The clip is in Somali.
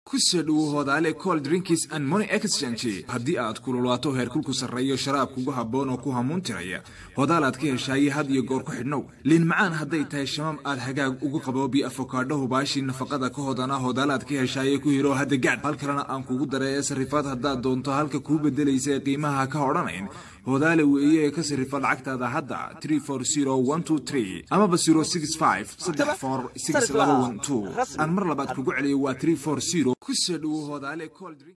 kusoo hoodaale cold drinks and money exchange haddii aad kululaato heerkulku sarreeyo sharaab kugu habboon oo ku hamuun tiraya hoodaal aad ka heshaay had iyo goor ku xidhnow liin macaan hadday tahay shamam aad hagaag ugu qaboobi avocado hubaashi nafaqada ka hoodana hoodaal aad ka heshaay ku hiro hadda gaad halkana aan kugu dareeyo sarifaad haddaad doonto halka kuu bedelaysa qiimaha ka hodhanayn hoodaale weeye ka sarifad lacagtaada hadda 340123 ama 065 3462 aan mar labaad kugu celiyo waa 340 kusoo hoodaale cold drink